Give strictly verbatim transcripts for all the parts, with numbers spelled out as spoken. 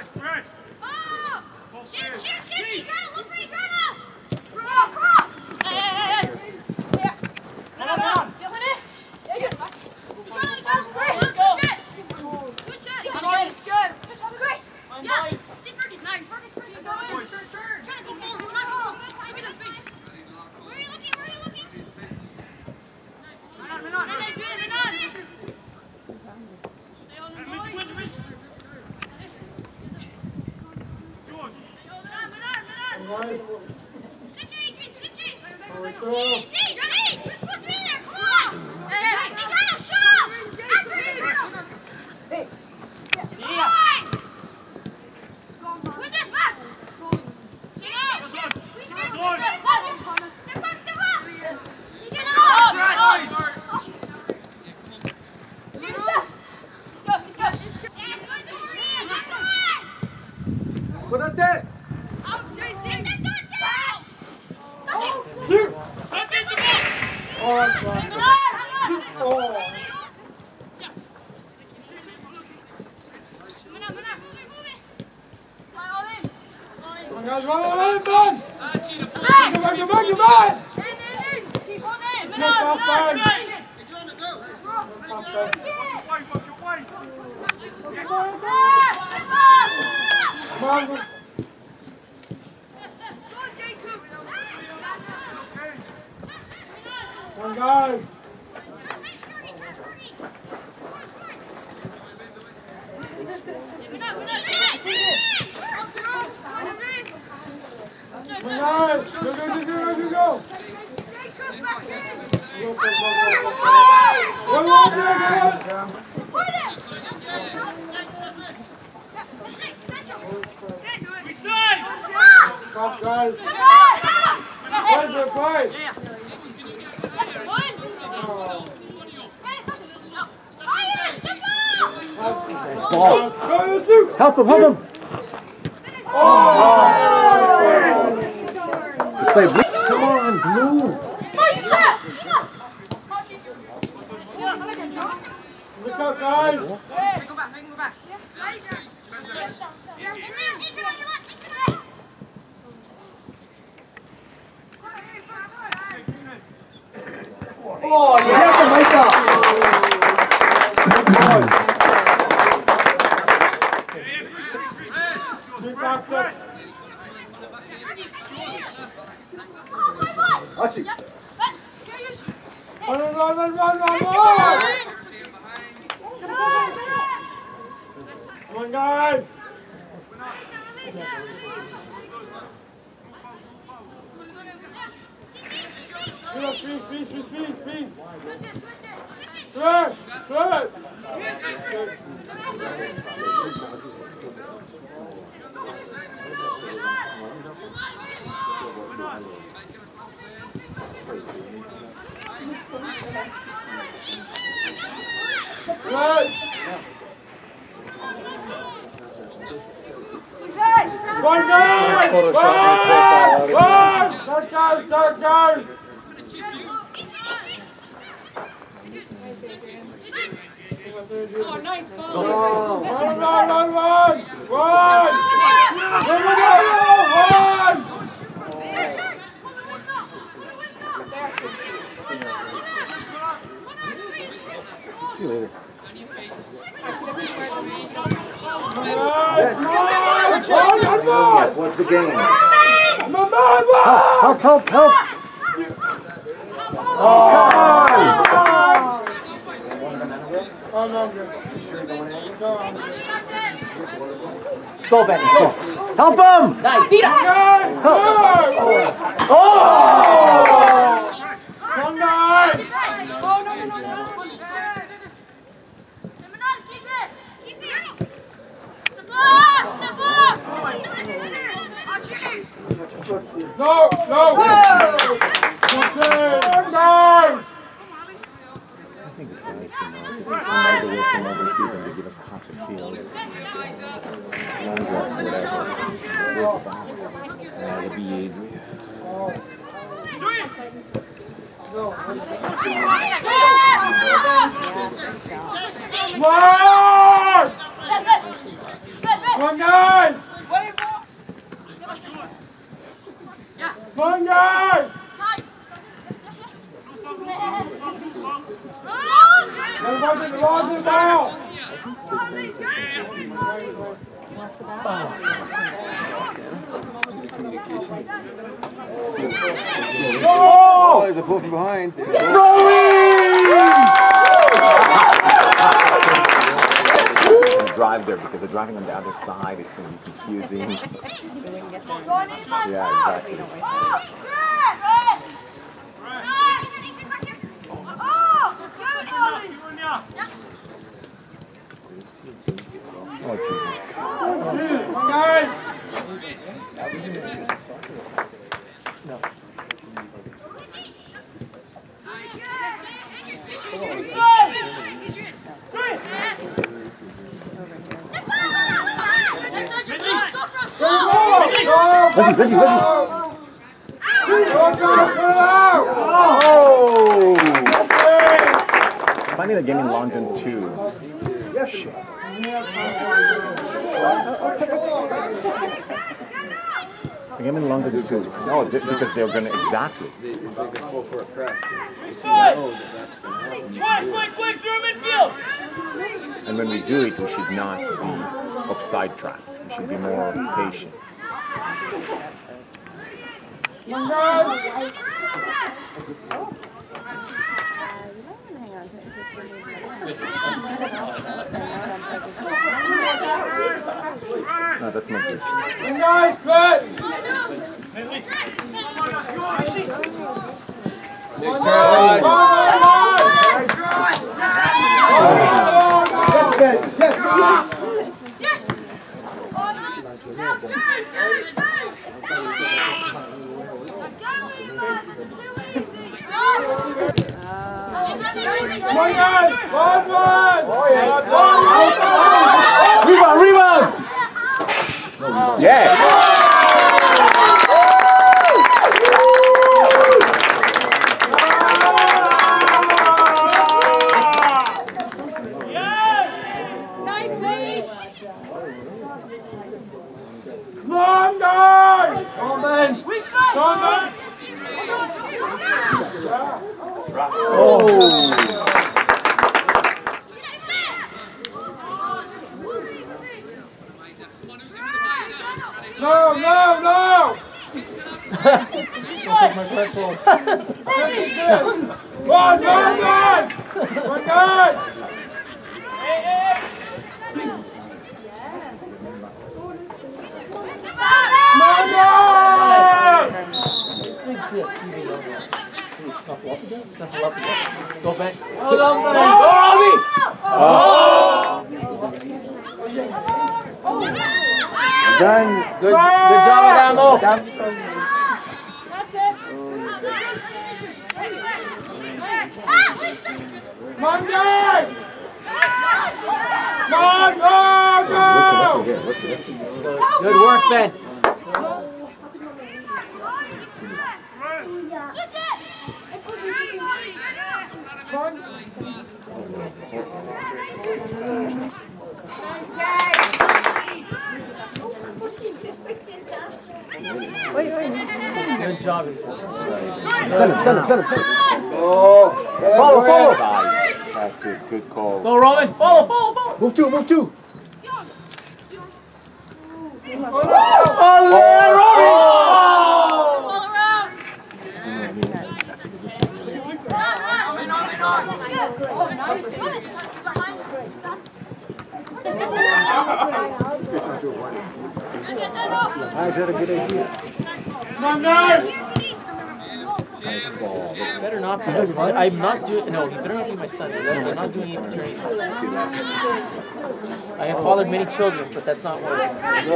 Help him, help him! Oh. Play blue. Come on, blue! Look out, guys! Go back, go back. Oh, yeah, Micah! Watch it. Run, run, run, run, run, run! Come on, guys! Speed, speed, speed, speed, speed! Stretch, stretch! Right. One guy! One! One! Third guys, third guys! Oh, nice ball! Oh. One, one, one, one! One! One, one, one! See you later. Yeah, what's the game? Come on, come Help, help, help! Oh! Go, Ben, let's go. Help him! Nice, beat him! Oh! Oh! Come on! Oh, no, no, no, no. No, no! Come on! I think it's nice, you know, because we might away from overseas and they give us a half a field. Long walk, whatever. Go to the box. Uh, the B A. Mark! One guy! on, guys! Everybody log it down! Oh! There's a pull from behind. Drive there because they're driving on the other side. It's going to be confusing. Yeah, exactly. Oh, Jesus. No. Busy, busy, busy. Oh! Funny the game in London too. Yes. The game in London too is so just because they're going to exactly. Quick, quick, through midfield! And when we do it, we should not be offside track. We should be more patient. No, that's not good. Guys, good! Next turn, Yes, yes, Yes! Come on, guys! One, one! Oh, yeah! Rebound, rebound! Yes! Come on, guys! Come on, man! Come on, man! Oh! No, no, no! Don't take my pretzels. Come on, come on! Come on, guys! Hey, hey! Come on, guys! What's this? Snuffle up again? Snuffle up again. Go back. Well done, man! Done. Good, good job, Adamo. That's it. Come on, guys! Come on, go, go! Good work, Ben. Good job. Send him, send him, send him, send him. Oh, Follow, follow. That's a good call. Go, Roman. Follow, follow, follow. Move two, move two. Oh, yeah, Roman. All around. Guys had a good idea. Come on, guys! Nice ball. He better not be. I'm not doing. No, he better not be my son. I'm not doing any paternity tests. I have fathered many children, but that's not working.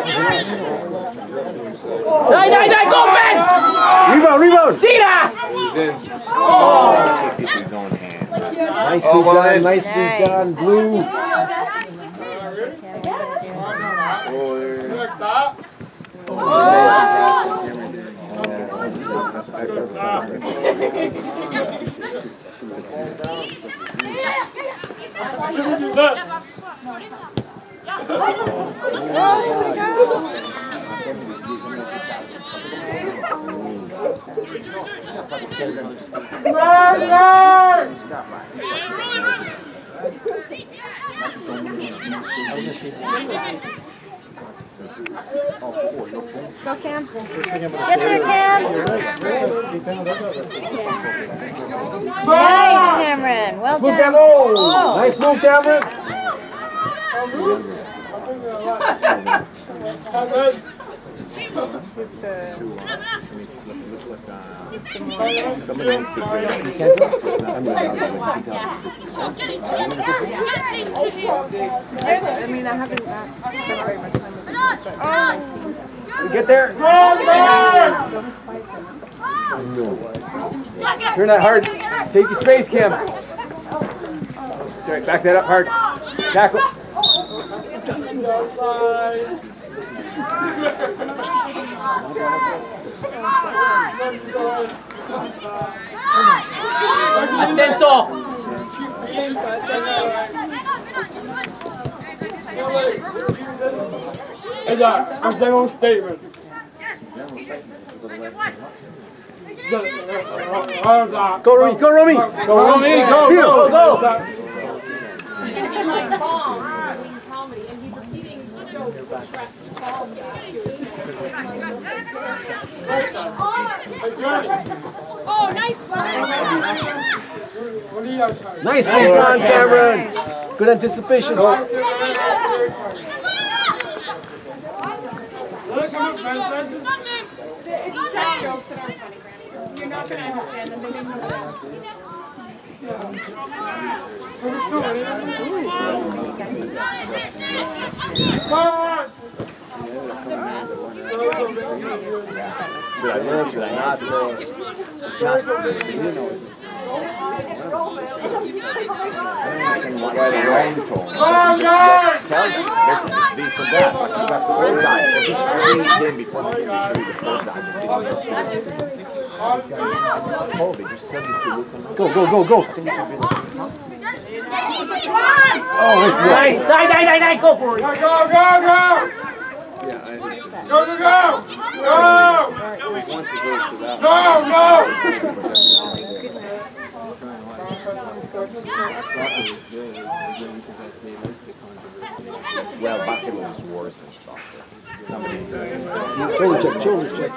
Die, die, die! Go, Ben! Rebound, rebound! Dina! Oh, he kicked his own hand. Nicely Oh, well, done, then. nicely done, Blue. Go, Cam. Get there, Cam. Nice, Cameron. Well Let's move, done. Cameron. Oh. Nice move, Cameron. Somebody wants to break. You can't tell. I mean, I mean, I haven't spent very much time with him. We get there. Turn that hard. Take your space, Cam. Sorry, back that up hard. Tackle. Atento! Hey, Doc, a general statement. Go, Romy, go, Romy! Go, Romy, go, go, go! Oh, nice. Nice move on, Cameron. Good anticipation. You're not going to understand them. They make no Should I look? Should I not look? It's not. You know. Right around the tone. Tell you, this is this and that. You got the third guy. If you should in before the game, you should be the fourth guy. Oh, they just said this to look. Go, go, go, go. I think it should be like. Oh, nice, nice. Nine, nine, nine, nine. Go for it. Go, go, go! Yeah, I think so. Go, go, go! Go! Once it goes to that. No, no! Well, basketball is worse than soccer. Somebody. Shoulder check, shoulder check.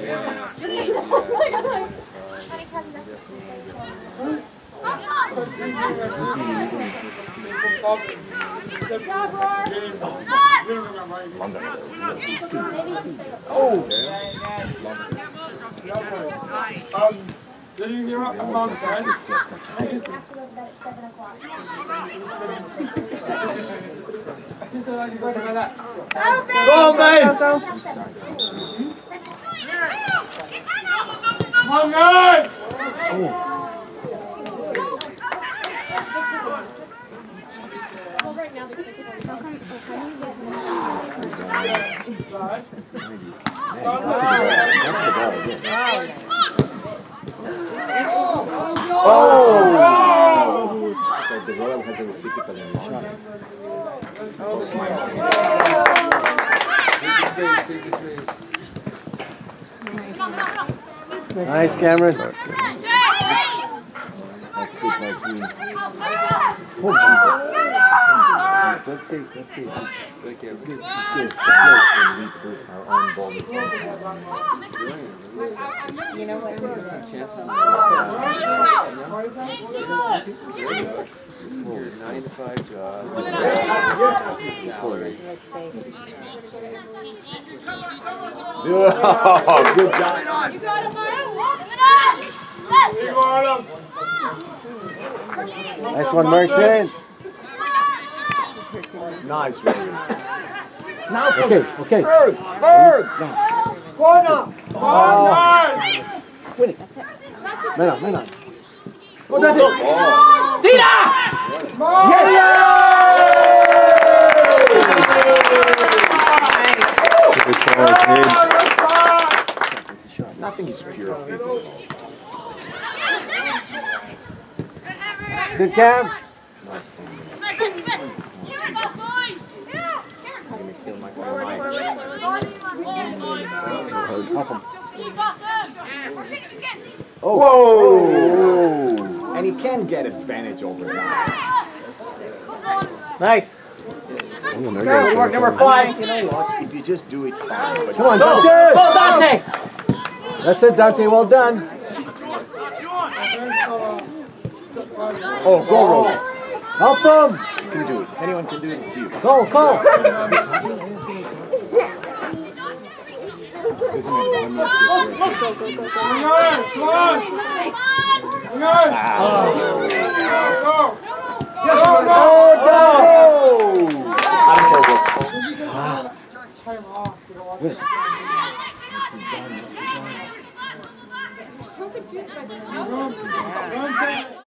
Oh! Um, did you hear what Mom said? Go on, babe! Come on, guys! Oh! The Royal has a reciprocal in shot. Oh, smile. Nice, Cameron. That's it, my team. Oh, Jesus. Let's see, let's see. It's good, it's good. It's good. And we put our own ball in front. You know what? Nine to five jobs. Let's say. Oh, good job. You got him, Mario. You got him! Nice one, Martin. Nice, Ray. Now, okay, okay. Third, third. Corner. Oh, Win it. Man on, man on. Go, that's it. Tira! Yes! Nothing is pure physical. Sit, Cam. Nice. Give him up, boys! I'm gonna kill my my Help him. Oh. Whoa! And he can get advantage over that. Nice. Good work, number five. You know what? If you just do it fine. But Come on, Go, Dante. go, Dante. That's it, Dante. Well done. Oh, go, Roland. Help him. You can do it. If anyone can do it, it's you. Go, go. Doesn't matter. Let me ask you a question. Come on, come on. Come on. Wow. Go. Go, go. Oh, no. I don't care what. Time off. Nicely done, nicely done. Run,